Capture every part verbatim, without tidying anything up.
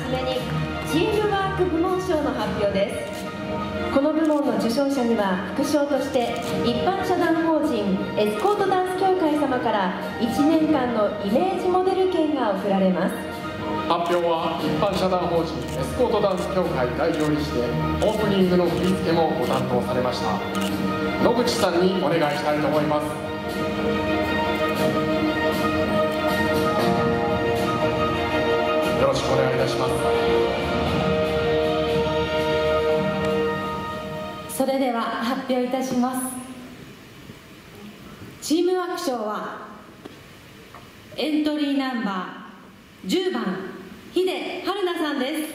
初めにチームワーク部門賞の発表です。この部門の受賞者には副賞として一般社団法人エスコートダンス協会様からいちねんかんのイメージモデル券が贈られます。 発表は一般社団法人エスコートダンス協会代表理事でオープニングの振り付けもご担当されました野口さんにお願いしたいと思います。よろしくお願いいたします。 それでは発表いたします。チームワーク賞はエントリーナンバーじゅうばん秀春菜さんです。秀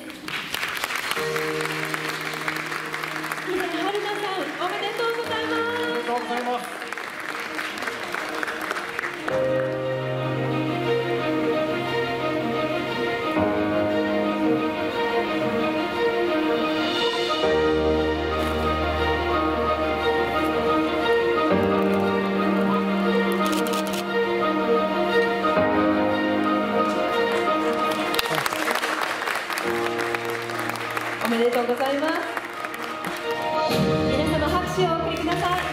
春菜さん、おめでとうございます。 おめでとうございます。 おめでとうございます。皆様拍手をお送りください。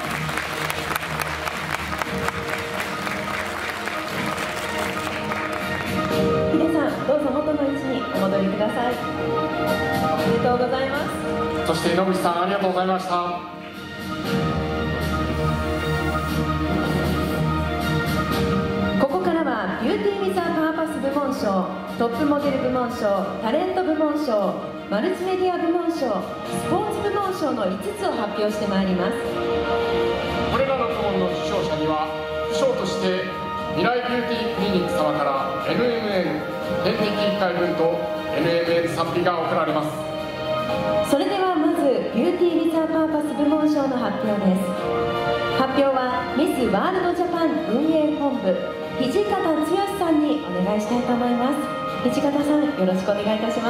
ヒデさん、どうぞ元の位置にお戻りください。おめでとうございます。 そして野口さん、ありがとうございました。 ここからはビューティー・ウィザー・パーパス部門賞、トップモデル部門賞、タレント部門賞、マルチメディア部門賞、スポーツ部門賞のいつつを発表してまいります。 これらの部門の受賞者には副賞として未来ビューティークリニック様から エヌエムエヌ 点滴いっかいぶんと エヌエムエヌ 賛否が贈られます。 それではまずビューティー・ウィザー・パーパス部門賞の発表です。発表はミス・ワールド・ジャパン運営本部土方剛さんにお願いしたいと思います。土方さん、よろしくお願いいたします。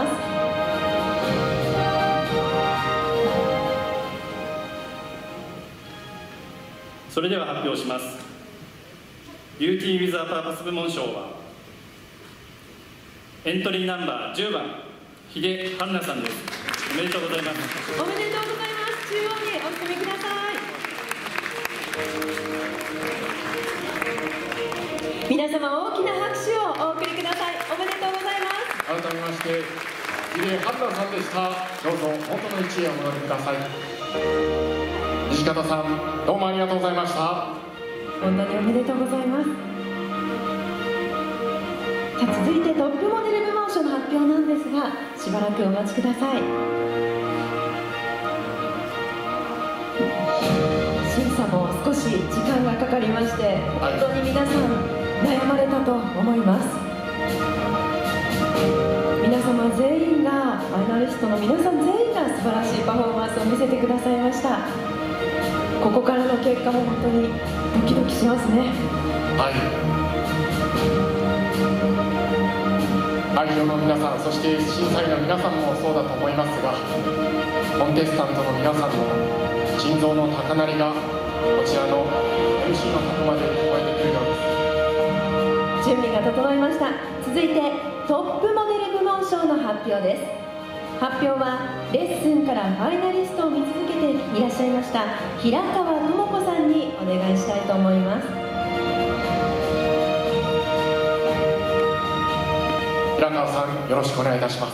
それでは発表します。ビューティー・ウィザー・パーパス部門賞はエントリーナンバーじゅうばん秀春菜さんです。おめでとうございます。 おめでとうございます。中央にお進みください。皆様、大きな拍手をお送りください。おめでとうございます。 改めまして秀春菜さんでした。どうぞ元の位置へお戻りください。西方さん、どうもありがとうございました。 本当におめでとうございます。さあ、続いてトップモデル部門賞の発表なんですが、しばらくお待ちください。審査も少し時間がかかりまして、本当に皆さん悩まれたと思います。皆様全員が、ファイナリストの皆さん全員が素晴らしいパフォーマンスを見せてくださいました。ここからの結果も本当にドキドキしますね。 はい、会場の皆さん、そして審査員の皆さんもそうだと思いますが、コンテスタントの皆さんの心臓の高鳴りがこちらの エムシー の箱まで聞こえてくるようです。 準備が整いました。続いてトップモデル部門賞の発表です。発表はレッスンからファイナリストを見続けていらっしゃいました平川智子さんにお願いしたいと思います。 平川さん、よろしくお願いいたします。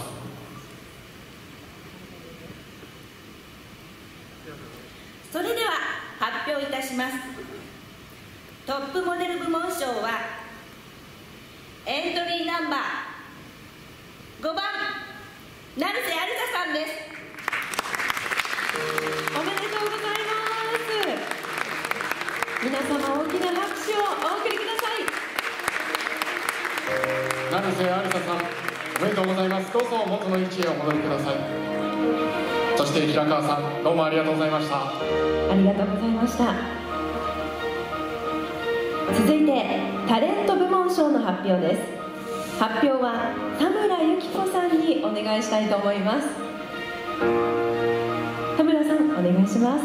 それでは発表いたします。トップモデル部門賞はエントリーナンバーごばん成瀬有沙さんです。 おめでとうございます。皆様、大きな拍手をお送りください。 成瀬有沙さん、おめでとうございます。どうぞ元の位置へお戻りください。そして平川さん、どうもありがとうございました。 ありがとうございました。続いてタレント部門賞の発表です。発表は田村由紀子さんにお願いしたいと思います。田村さん、お願いします。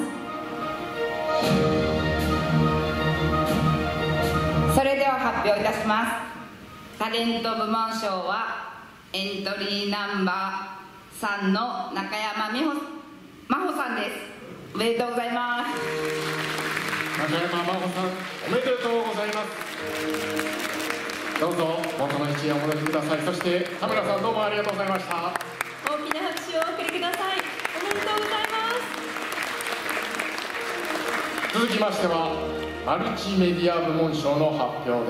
それでは発表いたします。タレント部門賞はエントリーナンバーさんの中山美穂真帆さんです。おめでとうございます。 中山真帆さん、おめでとうございます。どうぞ元の位置へお戻りください。そして田村さん、どうもありがとうございました。 大きな拍手をお送りください。おめでとうございます。 続きましてはマルチメディア部門賞の発表です。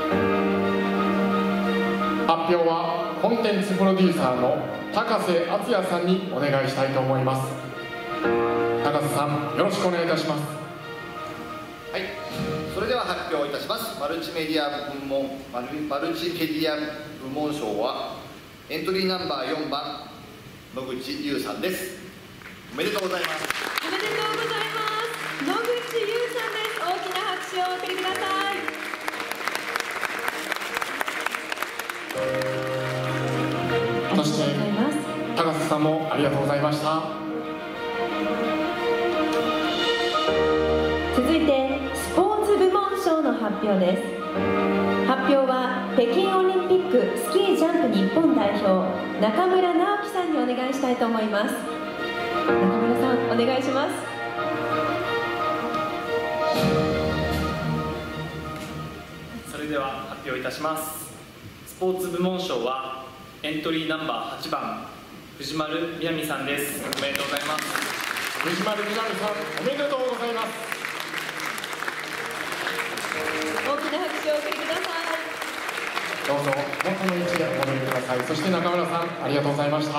発表はコンテンツプロデューサーの高瀬敦也さんにお願いしたいと思います。高瀬さん、よろしくお願いいたします。 はい、それでは発表いたします。マルチメディア部門マルマルチメディア部門賞はエントリーナンバーよんばん野口優さんです。おめでとうございます。 おめでとうございます。野口優さんです。大きな拍手をお送りください。 そして高瀬さんもありがとうございました。 続いてスポーツ部門賞の発表です。発表は北京オリンピックスキージャンプ日本代表中村直樹さんにお願いしたいと思います。中村さん、お願いします。 それでは発表いたします。スポーツ部門賞はエントリーナンバーはちばん藤丸みなみさんです。おめでとうございます。 藤丸みなみさん、おめでとうございます。 大きな拍手をお送りください。 どうぞ元の位置へお戻りください。そして中村さん、ありがとうございました。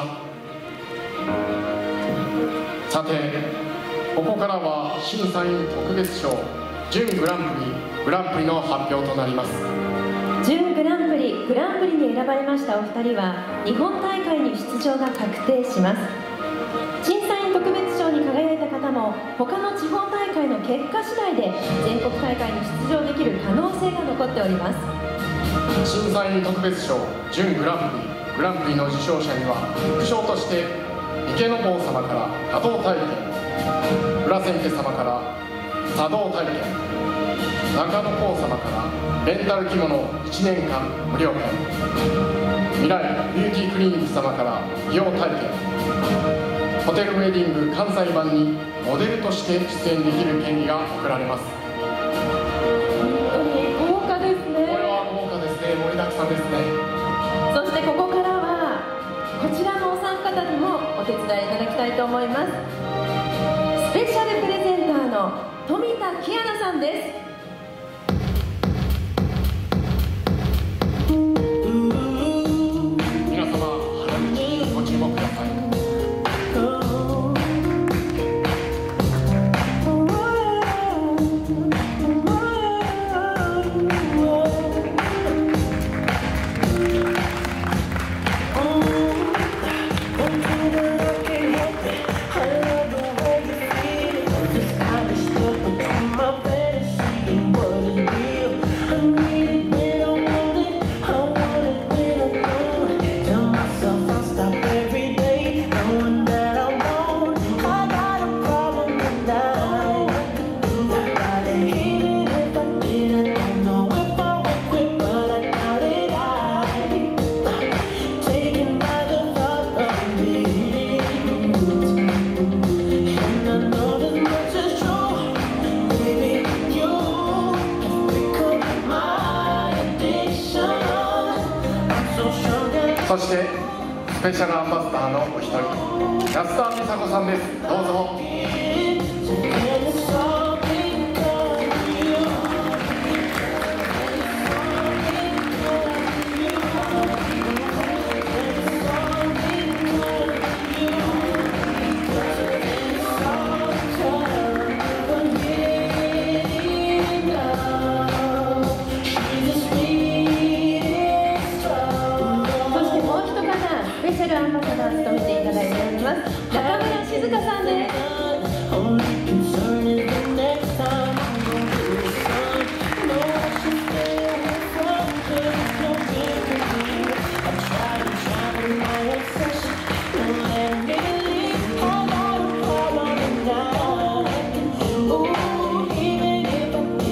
さて、ここからは審査員特別賞準グランプリグランプリの発表となります。 準グランプリグランプリに選ばれましたお二人は日本大会に出場が確定します。審査員特別賞に輝いた方も他の地方大会の結果次第で全国大会に出場できる可能性が残っております。 審査員特別賞準グランプリグランプリの受賞者には副賞として池坊様から華道体験、裏千家様から茶道体験、中野公様からレンタル着物いちねんかん無料券、未来ビューティークリニック様から美容体験、ホテルウェディング関西版にモデルとして出演できる権利が贈られます。 本当に豪華ですね。 これは豪華ですね。盛りだくさんですね。 そしてここからはこちらのお三方にもお手伝いいただきたいと思います。スペシャルプレゼンターの富田キアナさんです。 皆様、花道にご注目ください。そしてスペシャルアンバサダーのお一人安田美佐子さんです。どうぞ。 スペシャルアンバサダーを務めていただいております中村静香さんです。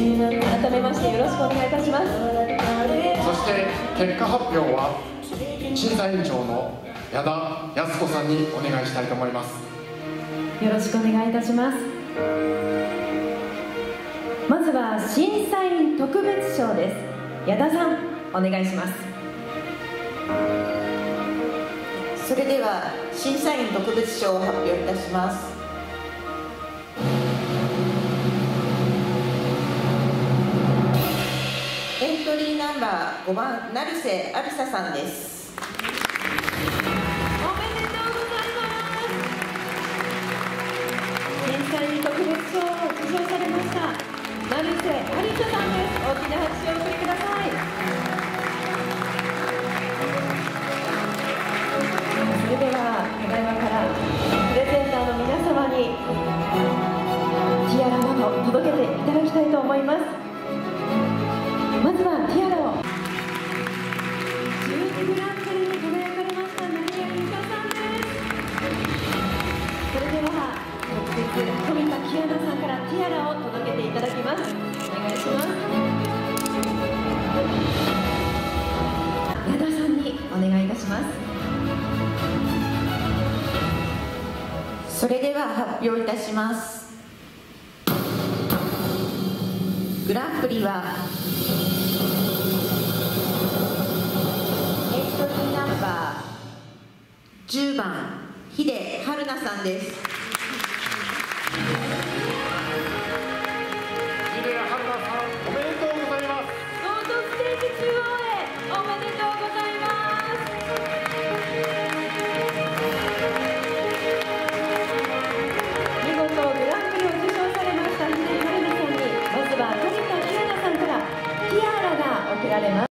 改めましてよろしくお願いいたします。 そして結果発表は審査委員長の矢田靖子さんにお願いしたいと思います。 よろしくお願いいたします。まずは審査員特別賞です。矢田さん、お願いします。 それでは審査員特別賞を発表いたします。エントリーナンバーごばん、成瀬ありささんです。 おめでとうございます。審査員特別賞を受賞されました成瀬ありささんです。大きな拍手をお送りください。それではただいまからプレゼンターの皆様にティアラなど届けていただきたいと思います。まずはティアラをじゅうにグランプリに輝かれました成谷由香さんです。それでは特別富田キアナさんからティアラを届けていただきます。お願いします。矢田さんにお願いいたします。 それでは発表いたします。グランプリはエントリーナンバーじゅうばん、秀春菜さんです。 秀春菜さん、おめでとうございます。 どうぞステージ中央へ。おめでとうございます。見事グランプリを受賞されました秀春菜さんに、まずは富田キアナさんからティアラが贈られます。